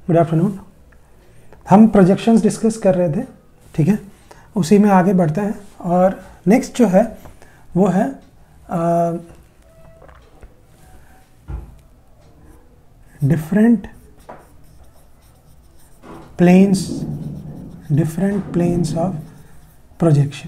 Good afternoon. हम projections discuss कर रहे थे, ठीक है, उसी में आगे बढ़ते हैं। और नेक्स्ट जो है वो है डिफरेंट प्लेन्स ऑफ प्रोजेक्शन।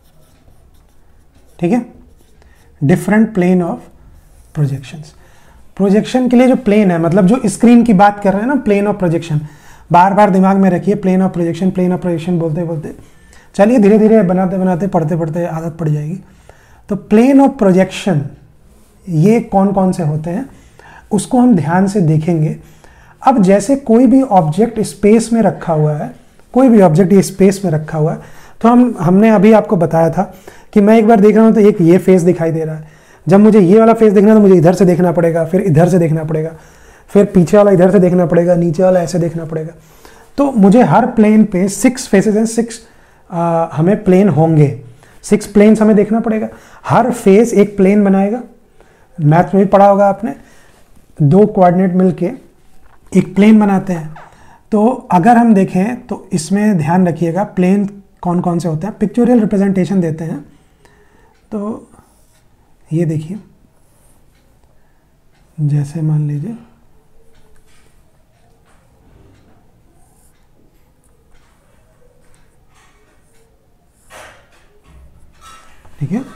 ठीक है, different plane of projections. Projection के लिए जो प्लेन है, मतलब जो स्क्रीन की बात कर रहे हैं ना, प्लेन ऑफ प्रोजेक्शन, बार बार दिमाग में रखिए। प्लेन ऑफ प्रोजेक्शन बोलते बोलते चलिए धीरे धीरे बनाते बनाते पढ़ते पढ़ते आदत पड़ जाएगी। तो प्लेन ऑफ प्रोजेक्शन ये कौन कौन से होते हैं उसको हम ध्यान से देखेंगे। अब जैसे कोई भी ऑब्जेक्ट स्पेस में रखा हुआ है, कोई भी ऑब्जेक्ट ये स्पेस में रखा हुआ है, तो हमने अभी आपको बताया था कि मैं एक बार देख रहा हूँ तो एक ये फेस दिखाई दे रहा है। जब मुझे ये वाला फेस देखना है तो मुझे इधर से देखना पड़ेगा, फिर इधर से देखना पड़ेगा, फिर पीछे वाला इधर से देखना पड़ेगा, नीचे वाला ऐसे देखना पड़ेगा। तो मुझे हर प्लेन पे 6 फेसेस हैं, 6 हमें प्लेन होंगे, 6 प्लेन्स हमें देखना पड़ेगा। हर फेस एक प्लेन बनाएगा। मैथ में भी पढ़ा होगा आपने, 2 कोऑर्डिनेट मिलके एक प्लेन बनाते हैं। तो अगर हम देखें तो इसमें ध्यान रखिएगा प्लेन कौन कौन से होते हैं। पिक्चोरियल रिप्रेजेंटेशन देते हैं तो ये देखिए, जैसे मान लीजिए ठीक है,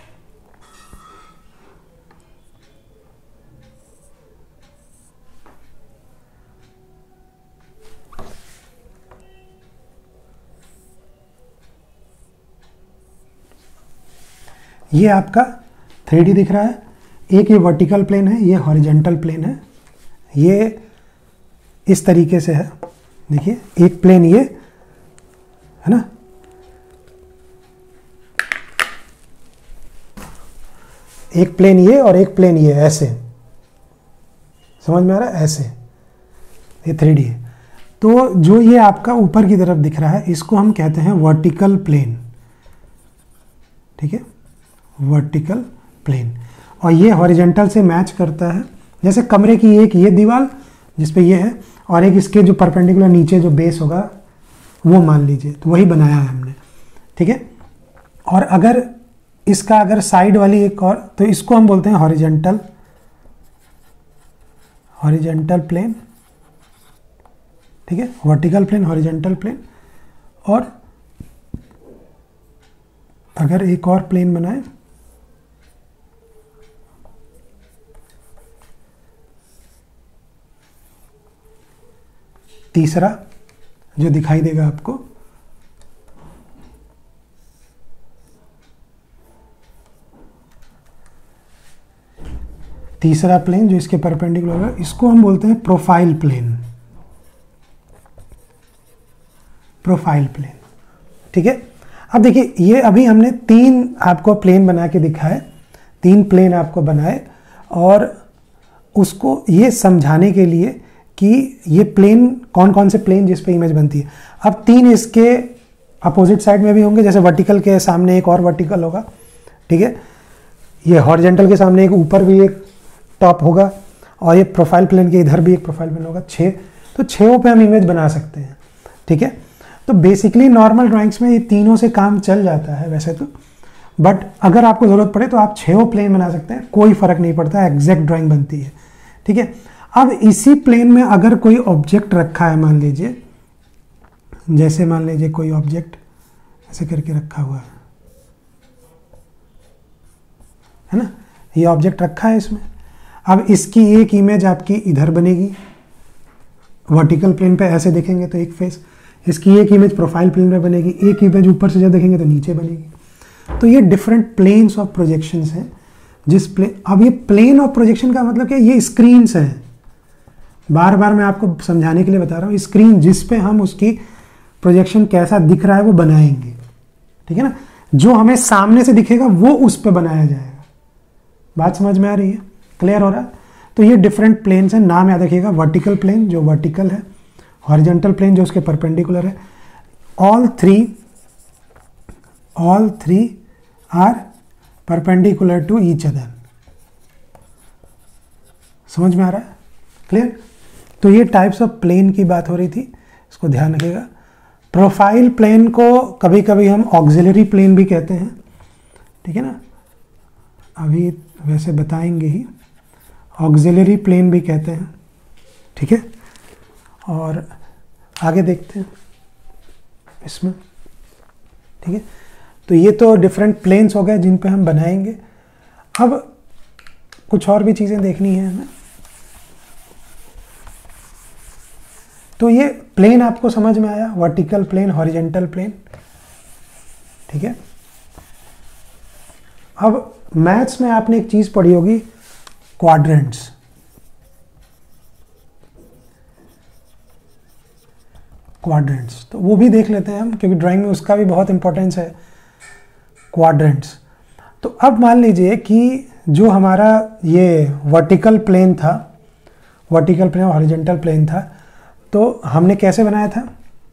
ये आपका 3D दिख रहा है। एक ये वर्टिकल प्लेन है, ये हॉरिजॉन्टल प्लेन है। ये इस तरीके से है, देखिए एक प्लेन ये है ना, एक प्लेन ये और एक प्लेन ये, ऐसे समझ में आ रहा है, ऐसे ये 3D है। तो जो ये आपका ऊपर की तरफ दिख रहा है इसको हम कहते हैं वर्टिकल प्लेन। ठीक है, वर्टिकल प्लेन। और ये हॉरिजॉन्टल से मैच करता है। जैसे कमरे की एक ये दीवार जिस पे ये है और एक इसके जो परपेंडिकुलर नीचे जो बेस होगा वो मान लीजिए, तो वही बनाया है हमने। ठीक है, और अगर इसका अगर साइड वाली एक और, तो इसको हम बोलते हैं हॉरिजॉन्टल प्लेन। ठीक है, वर्टिकल प्लेन, हॉरिजॉन्टल प्लेन। और अगर एक और प्लेन बनाए, तीसरा जो दिखाई देगा आपको, तीसरा प्लेन जो इसके परपेंडिकुलर है, इसको हम बोलते हैं प्रोफाइल प्लेन। ठीक है, अब देखिए ये अभी हमने 3 आपको प्लेन बना के दिखाए, 3 प्लेन आपको बनाए, और उसको ये समझाने के लिए कि ये प्लेन कौन कौन से प्लेन जिस पे इमेज बनती है। अब 3 इसके अपोजिट साइड में भी होंगे, जैसे वर्टिकल के सामने एक और वर्टिकल होगा। ठीक है, ये हॉरिजॉन्टल के सामने एक ऊपर भी एक टॉप होगा, और ये प्रोफाइल प्लेन के इधर भी एक प्रोफाइल प्लेन होगा। 6, तो 6 पे हम इमेज बना सकते हैं। ठीक है, तो बेसिकली नॉर्मल ड्राइंग्स में ये तीनों से काम चल जाता है वैसे तो, बट अगर आपको ज़रूरत पड़े तो आप 6 प्लेन बना सकते हैं, कोई फ़र्क नहीं पड़ता, एग्जैक्ट ड्राइंग बनती है। ठीक है, अब इसी प्लेन में अगर कोई ऑब्जेक्ट रखा है, मान लीजिए, जैसे मान लीजिए कोई ऑब्जेक्ट ऐसे करके रखा हुआ है ना, ये ऑब्जेक्ट रखा है इसमें। अब इसकी एक इमेज आपकी इधर बनेगी, वर्टिकल प्लेन पे ऐसे देखेंगे तो एक फेस, इसकी एक इमेज प्रोफाइल प्लेन पे बनेगी, एक इमेज ऊपर से जब देखेंगे तो नीचे बनेगी। तो ये डिफरेंट प्लेन्स ऑफ प्रोजेक्शंस हैं जिस प्लेन। अब ये प्लेन ऑफ प्रोजेक्शन का मतलब क्या, ये स्क्रीन्स हैं। बार बार मैं आपको समझाने के लिए बता रहा हूँ, स्क्रीन जिस पे हम उसकी प्रोजेक्शन कैसा दिख रहा है वो बनाएंगे। ठीक है ना, जो हमें सामने से दिखेगा वो उस पे बनाया जाएगा। बात समझ में आ रही है, क्लियर हो रहा है? तो ये डिफरेंट प्लेन्स हैं, नाम याद रखिएगा। वर्टिकल प्लेन जो वर्टिकल है, हॉरिजॉन्टल प्लेन जो उसके परपेंडिकुलर है। All three are perpendicular to each other. समझ में आ रहा है? क्लियर? तो ये टाइप्स ऑफ प्लेन की बात हो रही थी, इसको ध्यान रखिएगा। प्रोफाइल प्लेन को कभी कभी हम ऑक्सिलरी प्लेन भी कहते हैं, ठीक है ना, अभी वैसे बताएंगे ही, ऑक्सिलरी प्लेन भी कहते हैं, ठीक है। और आगे देखते हैं इसमें, ठीक है। तो ये तो डिफरेंट प्लेन्स हो गए जिन पे हम बनाएंगे। अब कुछ और भी चीज़ें देखनी है हमें। तो ये प्लेन आपको समझ में आया, वर्टिकल प्लेन, हॉरिजेंटल प्लेन, ठीक है। अब मैथ्स में आपने एक चीज़ पढ़ी होगी, क्वाड्रेंट्स। क्वाड्रेंट्स तो वो भी देख लेते हैं हम, क्योंकि ड्राइंग में उसका भी बहुत इंपॉर्टेंस है, क्वाड्रेंट्स। तो अब मान लीजिए कि जो हमारा ये वर्टिकल प्लेन था, वर्टिकल प्लेन और हॉरिजॉन्टल प्लेन था, तो हमने कैसे बनाया था?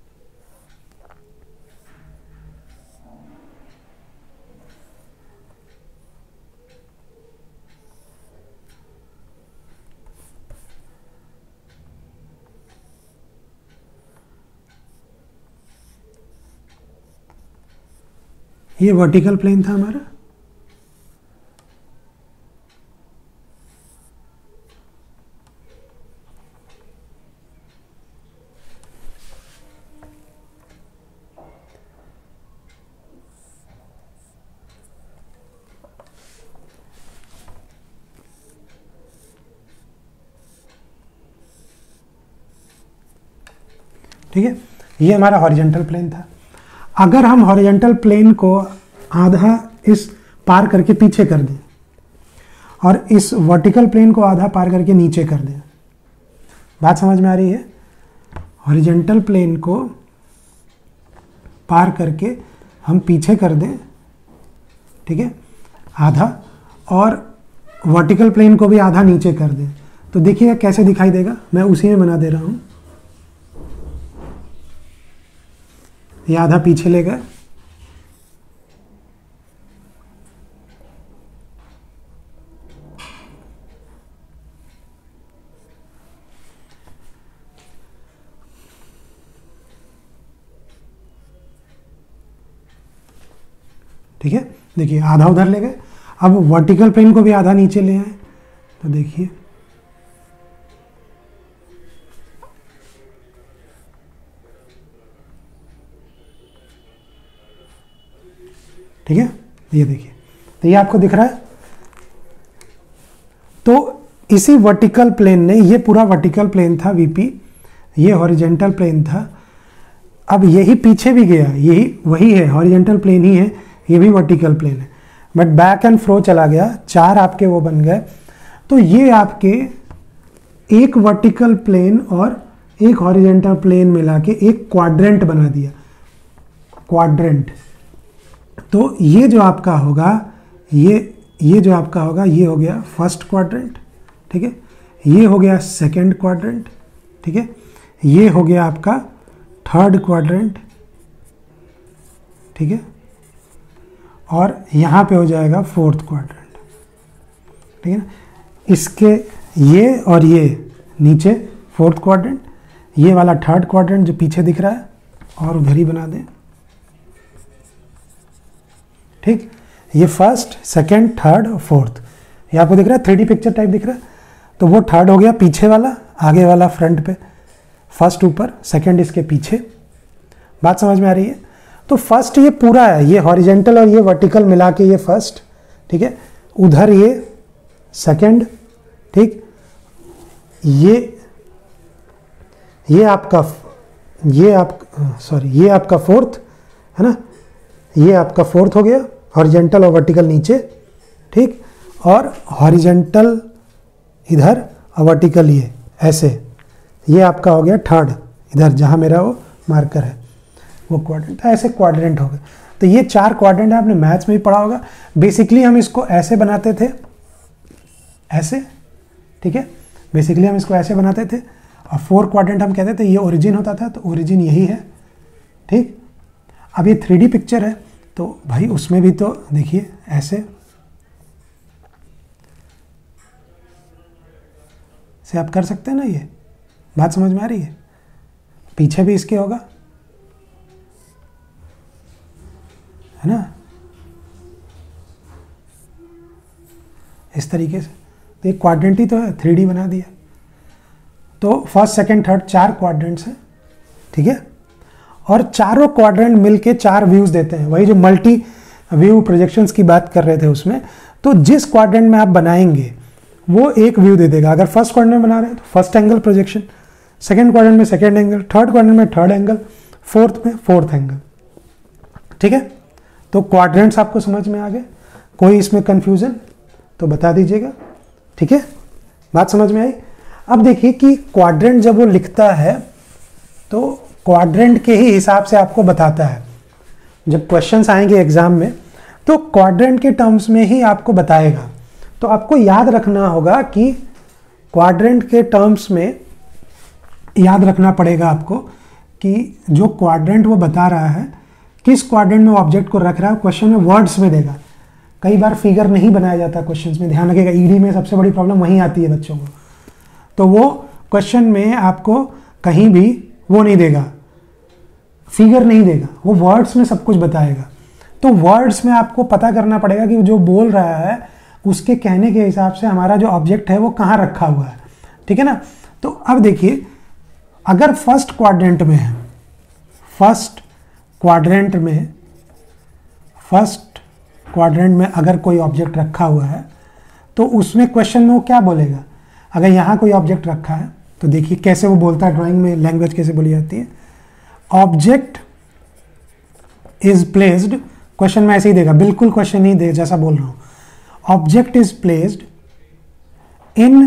ये वर्टिकल प्लेन था हमारा, ठीक है। ये हमारा हॉरिजॉन्टल प्लेन था। अगर हम हॉरिजॉन्टल प्लेन को आधा इस पार करके पीछे कर दें और इस वर्टिकल प्लेन को आधा पार करके नीचे कर दें, बात समझ में आ रही है? हॉरिजॉन्टल प्लेन को पार करके हम पीछे कर दें, ठीक है, आधा, और वर्टिकल प्लेन को भी आधा नीचे कर दें, तो देखिए कैसे दिखाई देगा। मैं उसी में बना दे रहा हूं। ये आधा पीछे ले गए, ठीक है। देखिए आधा उधर ले गए। अब वर्टिकल प्लेन को भी आधा नीचे ले आए, तो देखिए ठीक है, ये देखिए, तो ये आपको दिख रहा है। तो इसी वर्टिकल प्लेन ने, ये पूरा वर्टिकल प्लेन था वीपी, ये हॉरिजॉन्टल प्लेन था। अब यही पीछे भी गया, यही वही है, हॉरिजॉन्टल प्लेन ही है, ये भी वर्टिकल प्लेन है, बट बैक एंड फ्रो चला गया, चार आपके वो बन गए। तो ये आपके एक वर्टिकल प्लेन और एक हॉरिजॉन्टल प्लेन मिला के एक क्वाड्रेंट बना दिया, क्वाड्रेंट। तो ये जो आपका होगा, ये जो आपका होगा, ये हो गया फर्स्ट क्वाड्रेंट, ठीक है, ये हो गया सेकंड क्वाड्रेंट, ठीक है, ये हो गया आपका थर्ड क्वाड्रेंट, ठीक है, और यहाँ पे हो जाएगा फोर्थ क्वाड्रेंट, ठीक है ना। इसके ये और ये नीचे फोर्थ क्वाड्रेंट, ये वाला थर्ड क्वाड्रेंट जो पीछे दिख रहा है, और उधर ही बना दें, ठीक। ये फर्स्ट, सेकंड, थर्ड और फोर्थ, ये आपको दिख रहा है, 3D पिक्चर टाइप दिख रहा है। तो वो थर्ड हो गया पीछे वाला, आगे वाला फ्रंट पे, फर्स्ट ऊपर, सेकंड इसके पीछे। बात समझ में आ रही है? तो फर्स्ट ये पूरा है, ये हॉरिजॉन्टल और ये वर्टिकल मिला के ये फर्स्ट, ठीक है, उधर ये सेकंड, ठीक, ये आपका ये आपका फोर्थ है ना, ये आपका फोर्थ हो गया, हॉरिजॉन्टल और वर्टिकल नीचे, ठीक, और हॉरिजॉन्टल इधर और वर्टिकल ये ऐसे, ये आपका हो गया थर्ड, इधर जहाँ मेरा वो मार्कर है वो क्वाड्रेंट, ऐसे क्वाड्रेंट हो गए। तो ये चार क्वाड्रेंट आपने मैथ्स में भी पढ़ा होगा। बेसिकली हम इसको ऐसे बनाते थे, ऐसे, ठीक है, बेसिकली हम इसको ऐसे बनाते थे, और फोर क्वाड्रेंट हम कहते थे, ये ओरिजिन होता था, तो ओरिजिन यही है, ठीक। अब ये 3D पिक्चर है, तो भाई उसमें भी तो देखिए ऐसे से आप कर सकते हैं ना, ये बात समझ में आ रही है? पीछे भी इसके होगा, है ना, इस तरीके से। तो ये क्वाड्रेंट ही तो है, 3D बना दिया। तो फर्स्ट सेकंड थर्ड 4 क्वाड्रेंट्स हैं, ठीक है। और चारों क्वाड्रेंट मिलके 4 व्यूज देते हैं, वही जो मल्टी व्यू प्रोजेक्शंस की बात कर रहे थे उसमें। तो जिस क्वाड्रेंट में आप बनाएंगे वो एक व्यू दे देगा। अगर फर्स्ट क्वाड्रेंट में बना रहे हैं तो first angle projection, second quadrant में सेकंड एंगल, थर्ड क्वाड्रेंट में थर्ड एंगल, फोर्थ में फोर्थ एंगल, ठीक है। तो क्वाड्रेंट्स आपको समझ में आ गए? कोई इसमें कंफ्यूजन तो बता दीजिएगा, ठीक है। बात समझ में आई? अब देखिए कि क्वाड्रेंट जब वो लिखता है तो क्वाड्रेंट के ही हिसाब से आपको बताता है। जब क्वेश्चंस आएंगे एग्जाम में तो क्वाड्रेंट के टर्म्स में ही आपको बताएगा। तो आपको याद रखना होगा कि क्वाड्रेंट के टर्म्स में याद रखना पड़ेगा आपको कि जो क्वाड्रेंट वो बता रहा है, किस क्वाड्रेंट में ऑब्जेक्ट को रख रहा है, क्वेश्चन में वर्ड्स में देगा। कई बार फिगर नहीं बनाया जाता क्वेश्चंस में, ध्यान रखिएगा। ईडी में सबसे बड़ी प्रॉब्लम वहीं आती है बच्चों को। तो वो क्वेश्चन में आपको कहीं भी वो नहीं देगा, फिगर नहीं देगा, वो वर्ड्स में सब कुछ बताएगा। तो वर्ड्स में आपको पता करना पड़ेगा कि जो बोल रहा है उसके कहने के हिसाब से हमारा जो ऑब्जेक्ट है वो कहाँ रखा हुआ है, ठीक है ना। तो अब देखिए, अगर फर्स्ट क्वाड्रेंट में है, फर्स्ट क्वाड्रेंट में अगर कोई ऑब्जेक्ट रखा हुआ है तो उसमें क्वेश्चन में वो क्या बोलेगा। अगर यहाँ कोई ऑब्जेक्ट रखा है तो देखिए कैसे वो बोलता है, ड्राइंग में लैंग्वेज कैसे बोली जाती है। ऑब्जेक्ट इज प्लेस्ड, क्वेश्चन में ऐसे ही देगा, बिल्कुल क्वेश्चन नहीं दे जैसा बोल रहा हूं। Object is placed in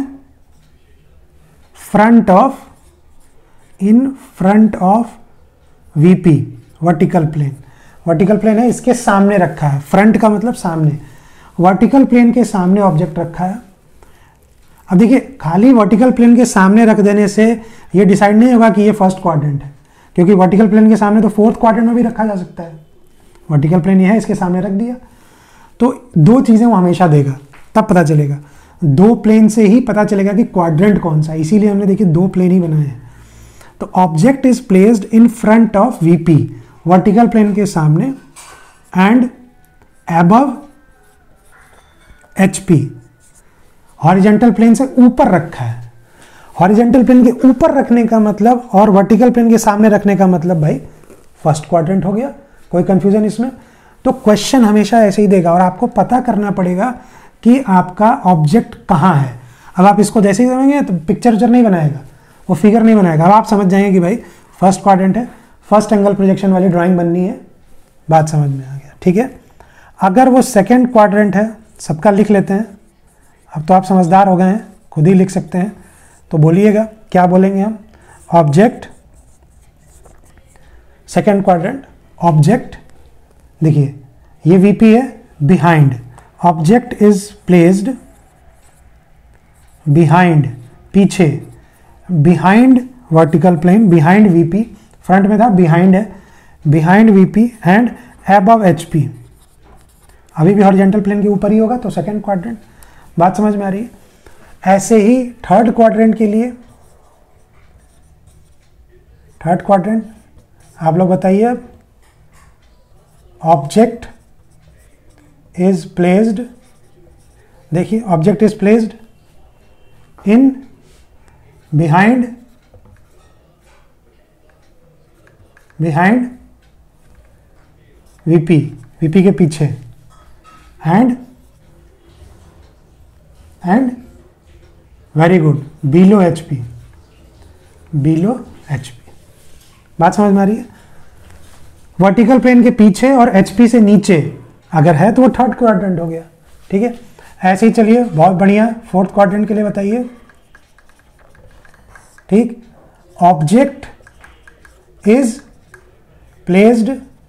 front of VP, vertical plane. Vertical plane है, इसके सामने रखा है। फ्रंट का मतलब सामने, वर्टिकल प्लेन के सामने ऑब्जेक्ट रखा है। अब देखिए, खाली वर्टिकल प्लेन के सामने रख देने से ये डिसाइड नहीं होगा कि ये फर्स्ट क्वाड्रेंट है, क्योंकि वर्टिकल प्लेन के सामने तो फोर्थ क्वाड्रेंट में भी रखा जा सकता है। वर्टिकल प्लेन ये है, इसके सामने रख दिया। तो 2 चीज़ें वो हमेशा देगा, तब पता चलेगा। 2 प्लेन से ही पता चलेगा कि क्वाड्रेंट कौन सा, इसीलिए हमने देखिए 2 प्लेन ही बनाए हैं। तो object is placed in front of VP, vertical plane के सामने, and above HP, horizontal plane से ऊपर रखा है। हॉरिजॉन्टल प्लेन के ऊपर रखने का मतलब और वर्टिकल प्लेन के सामने रखने का मतलब भाई फर्स्ट क्वाड्रेंट हो गया। कोई कंफ्यूजन इसमें? तो क्वेश्चन हमेशा ऐसे ही देगा और आपको पता करना पड़ेगा कि आपका ऑब्जेक्ट कहाँ है। अब आप इसको जैसे ही समझेंगे तो पिक्चर नहीं बनाएगा, वो फिगर नहीं बनाएगा। अब आप समझ जाएंगे कि भाई फर्स्ट क्वाड्रेंट है, फर्स्ट एंगल प्रोजेक्शन वाली ड्राइंग बननी है। बात समझ में आ गया, ठीक है। अगर वो सेकेंड क्वाड्रेंट है, सबका लिख लेते हैं। अब तो आप समझदार हो गए हैं, खुद ही लिख सकते हैं। तो बोलिएगा, क्या बोलेंगे हम? ऑब्जेक्ट, सेकेंड क्वाड्रेंट, ऑब्जेक्ट, देखिए ये वीपी है, behind, object is placed behind, पीछे, behind vertical plane, behind VP, front में था, बिहाइंड है, behind VP and above HP. अभी भी हॉरिजॉन्टल प्लेन के ऊपर ही होगा, तो सेकेंड क्वाड्रेंट। बात समझ में आ रही है? ऐसे ही थर्ड क्वाड्रेंट के लिए, थर्ड क्वाड्रेंट आप लोग बताइए। अब ऑब्जेक्ट इज प्लेस्ड, देखिए object is placed in behind VP, VP के पीछे, and very good, below HP, below HP. बात समझ में आ रही है? वर्टिकल प्लेन के पीछे और एचपी से नीचे अगर है तो वो थर्ड क्वाड्रेंट हो गया, ठीक है। ऐसे ही चलिए, बहुत बढ़िया। फोर्थ क्वाड्रेंट के लिए बताइए, ठीक। Object is placed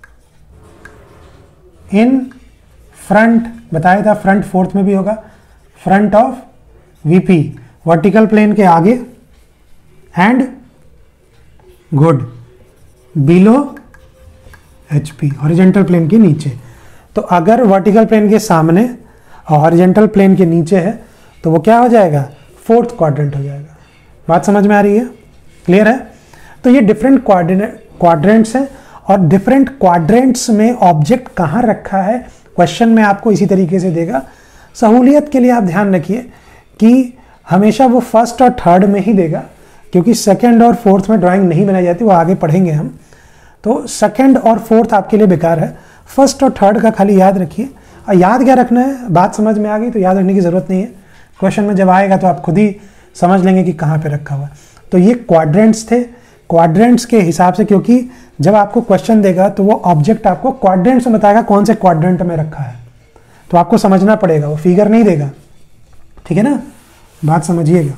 in front, बताया था फ्रंट फोर्थ में भी होगा, front of VP, vertical plane के आगे, and good, below HP, horizontal plane के नीचे। तो अगर वर्टिकल प्लेन के सामने और हॉरिजॉन्टल प्लेन के नीचे है तो वो क्या हो जाएगा? फोर्थ क्वाड्रेंट हो जाएगा। बात समझ में आ रही है? क्लियर है? तो ये डिफरेंट क्वाड्रेंट्स हैं और डिफरेंट क्वाड्रेंट्स में ऑब्जेक्ट कहाँ रखा है क्वेश्चन में आपको इसी तरीके से देगा। सहूलियत के लिए आप ध्यान रखिए कि हमेशा वो फर्स्ट और थर्ड में ही देगा, क्योंकि सेकंड और फोर्थ में ड्राइंग नहीं बनाई जाती, वो आगे पढ़ेंगे हम। तो सेकंड और फोर्थ आपके लिए बेकार है, फर्स्ट और थर्ड का खाली याद रखिए। और याद क्या रखना है, बात समझ में आ गई तो याद रखने की ज़रूरत नहीं है, क्वेश्चन में जब आएगा तो आप खुद ही समझ लेंगे कि कहाँ पे रखा हुआ है। तो ये क्वाड्रेंट्स थे, क्वाड्रेंट्स के हिसाब से, क्योंकि जब आपको क्वेश्चन देगा तो वो ऑब्जेक्ट आपको क्वाड्रेंट्स में बताएगा कौन से क्वाड्रेंट में रखा है, तो आपको समझना पड़ेगा, वो फिगर नहीं देगा। ठीक है ना, बात समझिएगा।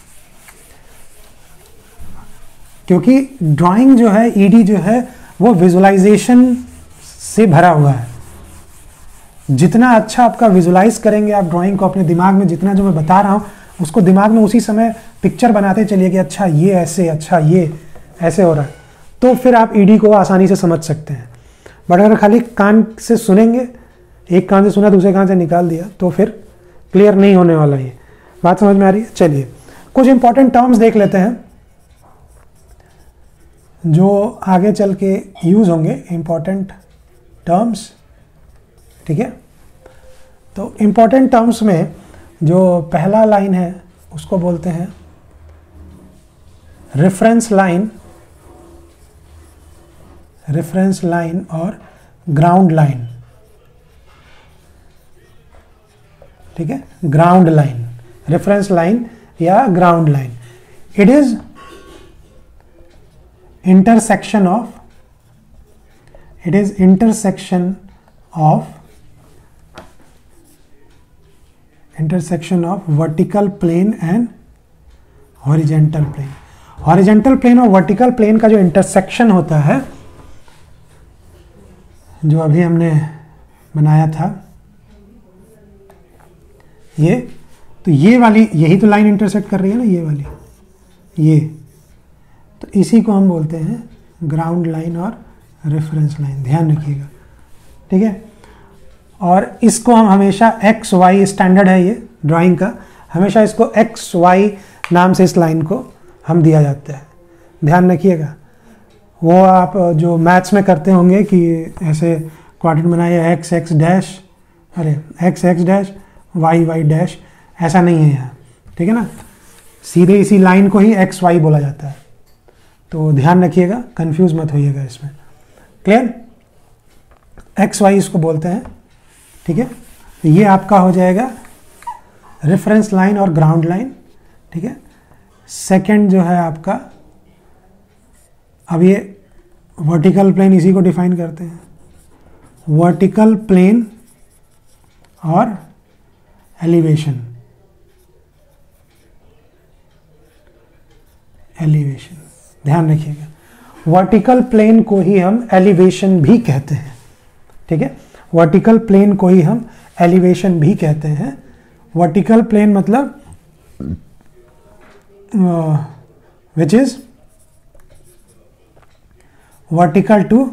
क्योंकि ड्राइंग जो है, ईडी जो है, वो विजुअलाइजेशन से भरा हुआ है। जितना अच्छा आपका विजुलाइज करेंगे आप ड्राइंग को अपने दिमाग में, जितना जो मैं बता रहा हूँ उसको दिमाग में उसी समय पिक्चर बनाते चलिए कि अच्छा ये ऐसे, अच्छा ये ऐसे हो रहा है, तो फिर आप ईडी को आसानी से समझ सकते हैं। बट अगर खाली कान से सुनेंगे, एक कान से सुना दूसरे कान से निकाल दिया, तो फिर क्लियर नहीं होने वाला ये। बात समझ में आ रही है? चलिए कुछ इंपॉर्टेंट टर्म्स देख लेते हैं जो आगे चल के यूज होंगे, इंपॉर्टेंट टर्म्स। ठीक है, तो इंपॉर्टेंट टर्म्स में जो पहला लाइन है उसको बोलते हैं रेफरेंस लाइन, रेफरेंस लाइन और ग्राउंड लाइन। ठीक है, ग्राउंड लाइन, रेफरेंस लाइन या ground line. It is intersection of, it is intersection of vertical plane and horizontal plane। horizontal plane और vertical plane का जो intersection होता है, जो अभी हमने बनाया था ये, तो ये वाली, यही तो लाइन इंटरसेक्ट कर रही है ना, ये वाली, ये, तो इसी को हम बोलते हैं ग्राउंड लाइन और रेफरेंस लाइन। ध्यान रखिएगा। ठीक है, और इसको हम हमेशा एक्स वाई, स्टैंडर्ड है ये ड्राइंग का, हमेशा इसको एक्स वाई नाम से इस लाइन को हम दिया जाता है। ध्यान रखिएगा। वो आप जो मैथ्स में करते होंगे कि ऐसे क्वाड्रेंट बनाइए, एक्स एक्स डैश, अरे X X dash, Y Y dash, ऐसा नहीं है यहाँ। ठीक है ना, सीधे इसी लाइन को ही एक्स वाई बोला जाता है। तो ध्यान रखिएगा, कंफ्यूज मत होइएगा इसमें। क्लियर? एक्स वाई इसको बोलते हैं। ठीक है, तो ये आपका हो जाएगा रेफरेंस लाइन और ग्राउंड लाइन। ठीक है, सेकंड जो है आपका, अब ये वर्टिकल प्लेन, इसी को डिफाइन करते हैं, वर्टिकल प्लेन और एलिवेशन। एलिवेशन, ध्यान रखिएगा, वर्टिकल प्लेन को ही हम एलिवेशन भी कहते हैं। ठीक है, वर्टिकल प्लेन को ही हम एलिवेशन भी कहते हैं। वर्टिकल प्लेन मतलब which is vertical to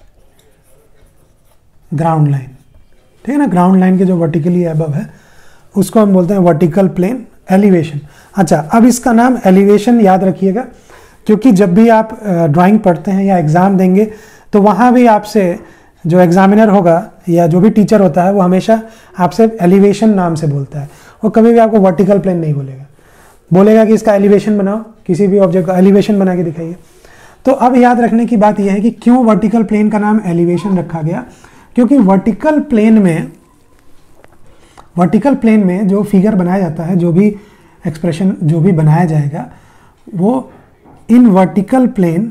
ground line. ठीक है ना, ग्राउंड लाइन के जो वर्टिकली अबव है उसको हम बोलते हैं वर्टिकल प्लेन, एलिवेशन। अच्छा, अब इसका नाम एलिवेशन याद रखिएगा, क्योंकि जब भी आप ड्राइंग पढ़ते हैं या एग्ज़ाम देंगे तो वहाँ भी आपसे जो एग्जामिनर होगा या जो भी टीचर होता है वो हमेशा आपसे एलिवेशन नाम से बोलता है। वो कभी भी आपको वर्टिकल प्लेन नहीं बोलेगा, बोलेगा कि इसका एलिवेशन बनाओ, किसी भी ऑब्जेक्ट का एलिवेशन बना के दिखाइए। तो अब याद रखने की बात यह है कि क्यों वर्टिकल प्लेन का नाम एलिवेशन रखा गया, क्योंकि वर्टिकल प्लेन में जो फिगर बनाया जाता है, जो भी एक्सप्रेशन जो भी बनाया जाएगा, वो in vertical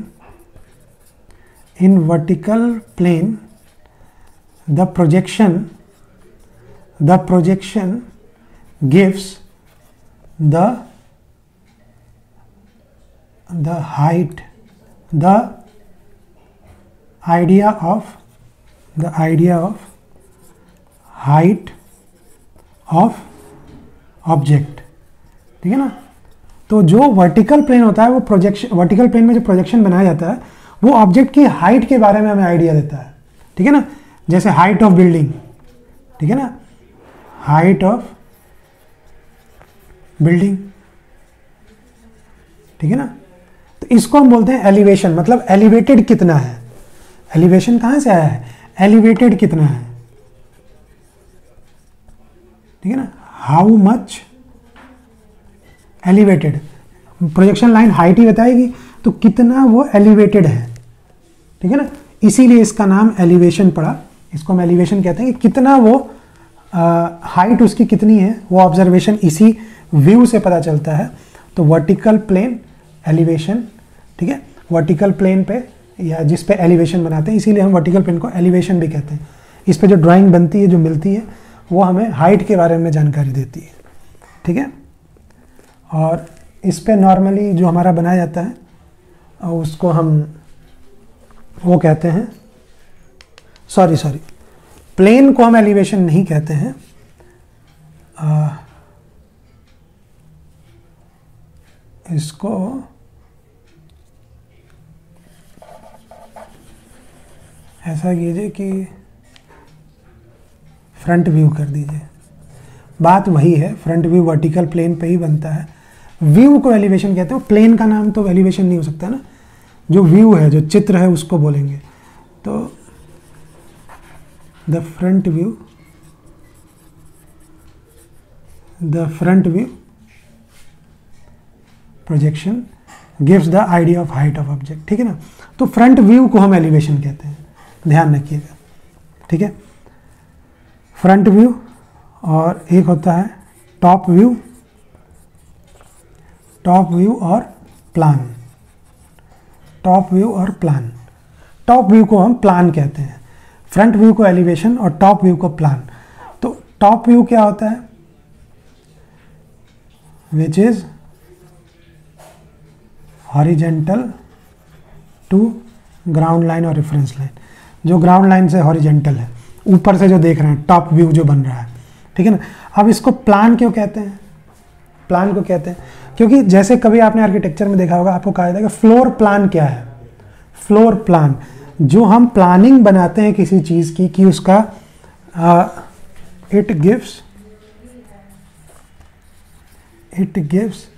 plane the projection gives the height, the idea of height of object। ठीक है ना, तो जो वर्टिकल प्लेन होता है वो प्रोजेक्शन, वर्टिकल प्लेन में जो प्रोजेक्शन बनाया जाता है वो ऑब्जेक्ट की हाइट के बारे में हमें आइडिया देता है। ठीक है ना, जैसे हाइट ऑफ बिल्डिंग। ठीक है ना, हाइट ऑफ बिल्डिंग। ठीक है ना, तो इसको हम बोलते हैं एलिवेशन, मतलब एलिवेटेड कितना है। एलिवेशन कहाँ से आया है, एलिवेटेड कितना है, ठीक है ना, how much elevated. Projection line height ही बताएगी, तो कितना वो एलिवेटेड है, ठीक है ना, इसीलिए इसका नाम एलिवेशन पड़ा। इसको हम एलिवेशन कहते हैं कि कितना वो हाइट उसकी कितनी है, वो ऑब्जर्वेशन इसी व्यू से पता चलता है। तो वर्टिकल प्लेन एलिवेशन, ठीक है, वर्टिकल प्लेन पे या जिस पे एलिवेशन बनाते हैं, इसीलिए हम वर्टिकल प्लेन को एलिवेशन भी कहते हैं। इस पे जो ड्राइंग बनती है, जो मिलती है, वो हमें हाइट के बारे में जानकारी देती है, ठीक है। और इस पे नॉर्मली जो हमारा बनाया जाता है उसको हम वो कहते हैं, सॉरी प्लेन को हम एलिवेशन नहीं कहते हैं, इसको ऐसा कीजिए कि फ्रंट व्यू कर दीजिए। बात वही है, फ्रंट व्यू वर्टिकल प्लेन पे ही बनता है, व्यू को एलिवेशन कहते हैं। प्लेन का नाम तो एलिवेशन नहीं हो सकता ना, जो व्यू है, जो चित्र है, उसको बोलेंगे। तो the front view projection gives the idea of height of object, ठीक है ना। तो फ्रंट व्यू को हम एलिवेशन कहते हैं, ध्यान रखिएगा, ठीक है। फ्रंट व्यू, और एक होता है टॉप व्यू और प्लान। टॉप व्यू और प्लान, टॉप व्यू को हम प्लान कहते हैं, फ्रंट व्यू को एलिवेशन और टॉप व्यू को प्लान। तो टॉप व्यू क्या होता है, which is horizontal to ground line और रेफरेंस लाइन, जो ग्राउंड लाइन से हॉरिजेंटल है, ऊपर से जो देख रहे हैं, टॉप व्यू जो बन रहा है, ठीक है ना। अब इसको प्लान क्यों कहते हैं, प्लान को कहते हैं क्योंकि जैसे कभी आपने आर्किटेक्चर में देखा होगा, आपको कहा जाता है कि फ्लोर प्लान क्या है। फ्लोर प्लान, जो हम प्लानिंग बनाते हैं किसी चीज़ की, कि उसका it gives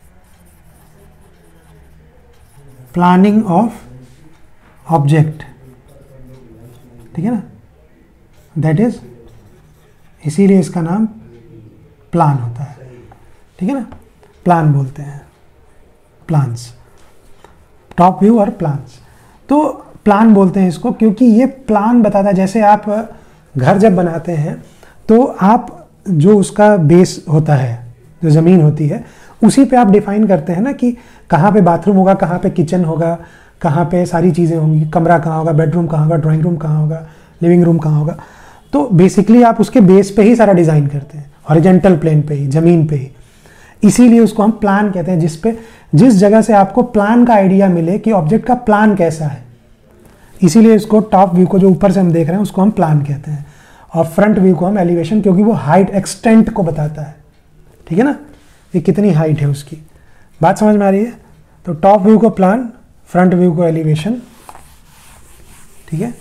planning of object, ठीक है ना, दैट इज, इसीलिए इसका नाम प्लान होता है, ठीक है ना। प्लान बोलते हैं, प्लान्स, टॉप व्यू और प्लान्स। तो प्लान बोलते हैं इसको क्योंकि ये प्लान बताता है, जैसे आप घर जब बनाते हैं तो आप जो उसका बेस होता है, जो ज़मीन होती है, उसी पे आप डिफाइन करते हैं ना कि कहाँ पे बाथरूम होगा, कहाँ पे किचन होगा, कहाँ पे सारी चीज़ें होंगी, कमरा कहाँ होगा, बेडरूम कहाँ होगा, ड्राइंग रूम कहाँ होगा, लिविंग रूम कहाँ होगा। तो बेसिकली आप उसके बेस पे ही सारा डिज़ाइन करते हैं, हॉरिजेंटल प्लेन पे ही, ज़मीन पे ही। इसीलिए उसको हम प्लान कहते हैं, जिस जगह से आपको प्लान का आइडिया मिले कि ऑब्जेक्ट का प्लान कैसा है। इसीलिए इसको टॉप व्यू को जो ऊपर से हम देख रहे हैं उसको हम प्लान कहते हैं, और फ्रंट व्यू को हम एलिवेशन, क्योंकि वो हाइट एक्सटेंट को बताता है, ठीक है ना, ये कितनी हाइट है उसकी। बात समझ में आ रही है। तो टॉप व्यू को प्लान, फ्रंट व्यू को एलिवेशन, ठीक है।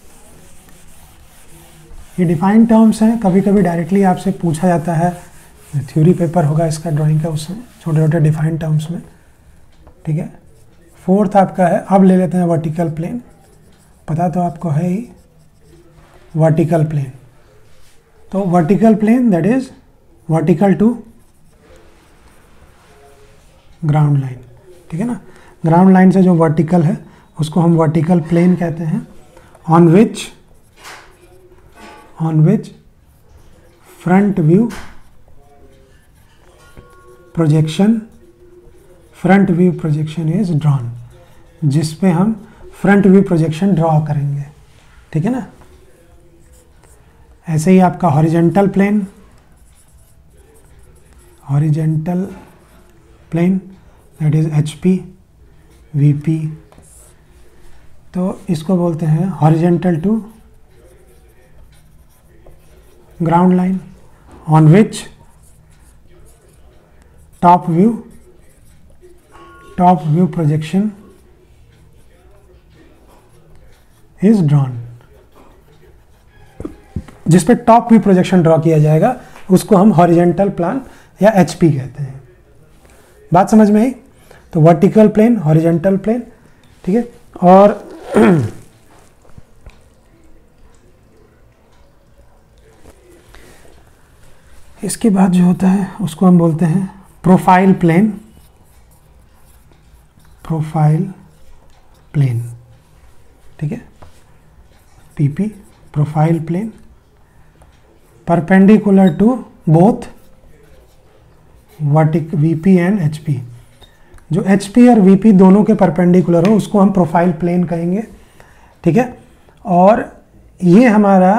ये डिफाइंड टर्म्स हैं, कभी कभी डायरेक्टली आपसे पूछा जाता है, थ्योरी पेपर होगा इसका ड्राइंग का, उसमें छोटे छोटे डिफाइंड टर्म्स में, ठीक है। फोर्थ आपका है, अब ले लेते हैं वर्टिकल प्लेन। पता तो आपको है ही, वर्टिकल प्लेन। तो vertical plane that is vertical to ground line, ठीक है ना। ग्राउंड लाइन से जो वर्टिकल है उसको हम वर्टिकल प्लेन कहते हैं, on which front view projection is drawn, जिस पे हम फ्रंट व्यू प्रोजेक्शन ड्रॉ करेंगे, ठीक है ना। ऐसे ही आपका horizontal plane that is HP VP, तो इसको बोलते हैं horizontal to ground line, on which top view projection is drawn. जिस पे टॉप व्यू प्रोजेक्शन ड्रॉ किया जाएगा उसको हम हॉरिजेंटल प्लान या HP कहते हैं। बात समझ में आई। तो वर्टिकल प्लेन, हॉरिजॉन्टल प्लेन, ठीक है। और इसके बाद जो होता है उसको हम बोलते हैं प्रोफाइल प्लेन। प्रोफाइल प्लेन, ठीक है, PP, profile plane, perpendicular to both vertical VP and HP. जो एचपी और वीपी दोनों के परपेंडिकुलर हो उसको हम प्रोफाइल प्लेन कहेंगे, ठीक है। और ये हमारा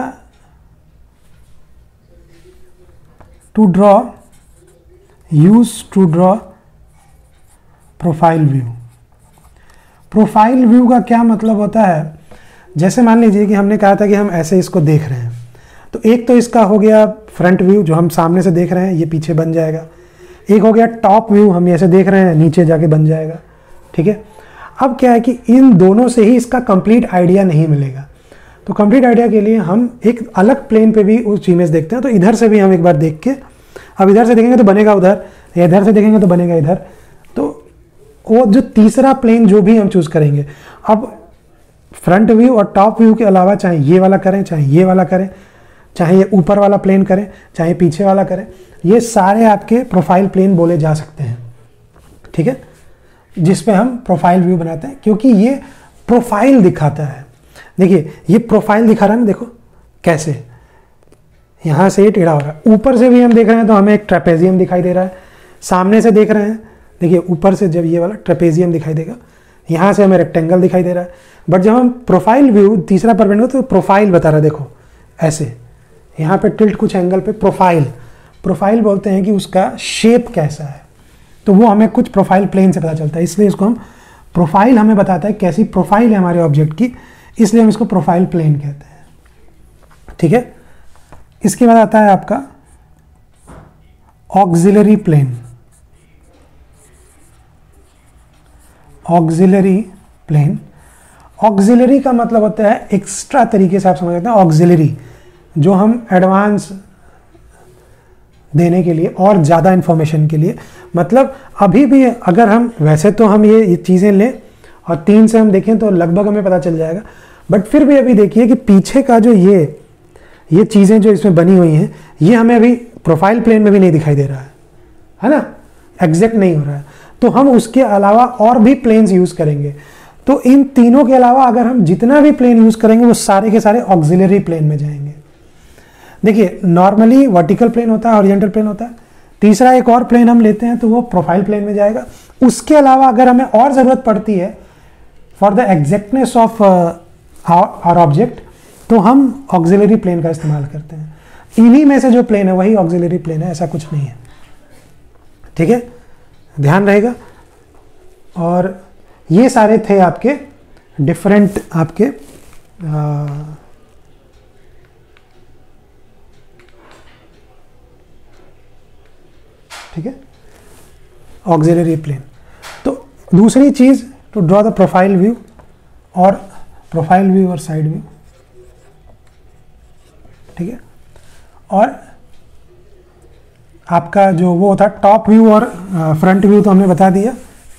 to draw, use to draw profile view. Profile view का क्या मतलब होता है, जैसे मान लीजिए कि हमने कहा था कि हम ऐसे इसको देख रहे हैं, तो एक तो इसका हो गया फ्रंट व्यू जो हम सामने से देख रहे हैं, ये पीछे बन जाएगा। एक हो गया टॉप व्यू, हम ऐसे देख रहे हैं, नीचे जाके बन जाएगा, ठीक है। अब क्या है कि इन दोनों से ही इसका कंप्लीट आइडिया नहीं मिलेगा, तो कंप्लीट आइडिया के लिए हम एक अलग प्लेन पे भी उस इमेज देखते हैं। तो इधर से भी हम एक बार देख के, अब इधर से देखेंगे तो बनेगा उधर, या इधर से देखेंगे तो बनेगा इधर। तो वो जो तीसरा प्लेन जो भी हम चूज करेंगे, अब फ्रंट व्यू और टॉप व्यू के अलावा चाहे ये वाला करें, चाहे ये वाला करें, चाहे ये ऊपर वाला प्लेन करें, चाहे पीछे वाला करें, ये सारे आपके प्रोफाइल प्लेन बोले जा सकते हैं, ठीक है, जिस पे हम प्रोफाइल व्यू बनाते हैं, क्योंकि ये प्रोफाइल दिखाता है। देखिए ये प्रोफाइल दिखा रहा है ना, देखो कैसे यहाँ से ये टेढ़ा हो रहा है। ऊपर से भी हम देख रहे हैं तो हमें एक ट्रेपेजियम दिखाई दे रहा है, सामने से देख रहे हैं, देखिए ऊपर से जब ये वाला ट्रेपेजियम दिखाई देगा, यहाँ से हमें रेक्टेंगल दिखाई दे रहा है। बट जब हम प्रोफाइल व्यू तीसरा पर बैठेंगे तो प्रोफाइल बता रहा है, देखो ऐसे यहाँ पे टिल्ट कुछ एंगल पे, प्रोफाइल बोलते हैं कि उसका शेप कैसा है, तो वो हमें कुछ प्रोफाइल प्लेन से पता चलता है, इसलिए इसको हम प्रोफाइल हमें बताता है कैसी प्रोफाइल है हमारे ऑब्जेक्ट की, इसलिए हम इसको प्रोफाइल प्लेन कहते हैं, ठीक है। इसके बाद आता है आपका auxiliary plane. Auxiliary plane, auxiliary का मतलब होता है एक्स्ट्रा तरीके से आप समझ सकते हैं। ऑक्सिलरी जो हम एडवांस देने के लिए और ज़्यादा इंफॉर्मेशन के लिए, मतलब अभी भी अगर हम वैसे तो हम ये चीज़ें लें और 3 से हम देखें तो लगभग हमें पता चल जाएगा, बट फिर भी अभी देखिए कि पीछे का जो ये चीज़ें जो इसमें बनी हुई हैं, ये हमें अभी प्रोफाइल प्लेन में भी नहीं दिखाई दे रहा है ना, एग्जैक्ट नहीं हो रहा है। तो हम उसके अलावा और भी प्लेन्स यूज़ करेंगे। तो इन तीनों के अलावा अगर हम जितना भी प्लेन यूज़ करेंगे वो सारे के सारे ऑक्सिलरी प्लेन में जाएंगे। देखिए नॉर्मली वर्टिकल प्लेन होता है, हॉरिजॉन्टल प्लेन होता है, तीसरा एक और प्लेन हम लेते हैं तो वो प्रोफाइल प्लेन में जाएगा। उसके अलावा अगर हमें और ज़रूरत पड़ती है for the exactness of our object, तो हम ऑक्सिलरी प्लेन का इस्तेमाल करते हैं। इन्हीं में से जो प्लेन है वही ऑक्सिलरी प्लेन है, ऐसा कुछ नहीं है, ठीक है, ध्यान रहेगा। और ये सारे थे आपके डिफरेंट आपके ठीक है, ऑक्सिलरी प्लेन। तो दूसरी चीज to draw the profile view और साइड व्यू, ठीक है। और आपका जो वो होता है टॉप व्यू और फ्रंट व्यू तो हमने बता दिया,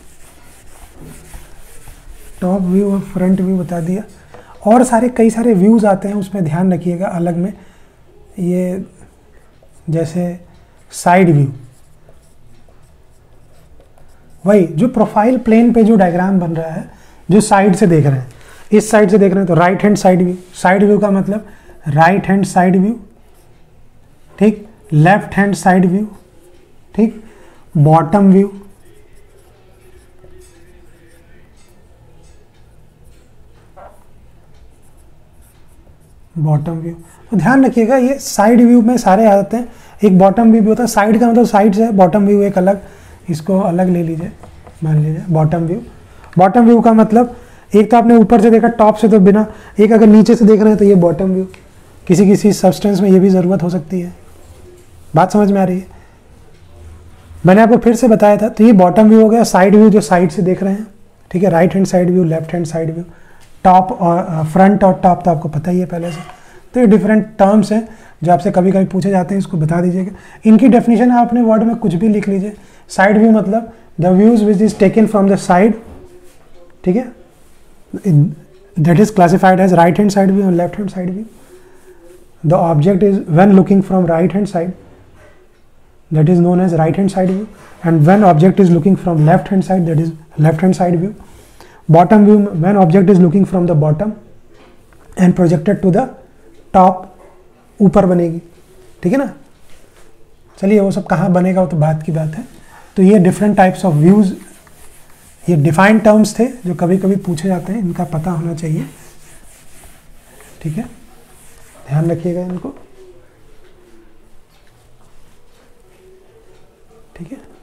टॉप व्यू और फ्रंट व्यू बता दिया। और कई सारे व्यूज़ आते हैं, उसमें ध्यान रखिएगा अलग में, ये जैसे साइड व्यू, वही जो प्रोफाइल प्लेन पे जो डायग्राम बन रहा है, जो साइड से देख रहे हैं, इस साइड से देख रहे हैं तो right hand side view. Side view का मतलब राइट हैंड साइड व्यू, ठीक, लेफ्ट हैंड साइड व्यू, ठीक, बॉटम व्यू, बॉटम व्यू। तो ध्यान रखिएगा ये साइड व्यू में सारे आ जाते हैं। एक बॉटम व्यू भी होता है, साइड का मतलब साइड से, बॉटम व्यू एक अलग, इसको अलग ले लीजिए, मान लीजिए बॉटम व्यू। बॉटम व्यू का मतलब एक तो आपने ऊपर से देखा टॉप से, तो बिना, एक अगर नीचे से देख रहे हैं तो ये बॉटम व्यू। किसी किसी सब्सटेंस में ये भी ज़रूरत हो सकती है। बात समझ में आ रही है? मैंने आपको फिर से बताया था। तो ये बॉटम व्यू हो गया। साइड व्यू जो साइड से देख रहे हैं, ठीक है, right hand side view, left hand side view, top और फ्रंट और टॉप तो आपको पता ही है पहले से। तो ये डिफरेंट टर्म्स हैं जो आपसे कभी कभी पूछे जाते हैं, इसको बता दीजिएगा। इनकी डेफिनेशन आप अपने वर्ड में कुछ भी लिख लीजिए। साइड व्यू मतलब the views which is taken from the side, ठीक है, that is classified as right hand side view और left hand side view. The object is when looking from right hand side, that is known as right hand side view, and when object is looking from left hand side, that is left hand side view. Bottom view when object is looking from the bottom and projected to the top, ऊपर बनेगी, ठीक है ना। चलिए वो सब कहाँ बनेगा वो तो बात की बात है। तो ये डिफरेंट टाइप्स ऑफ व्यूज, ये डिफाइंड टर्म्स थे जो कभी कभी पूछे जाते हैं, इनका पता होना चाहिए, ठीक है, ध्यान रखिएगा इनको, ठीक है।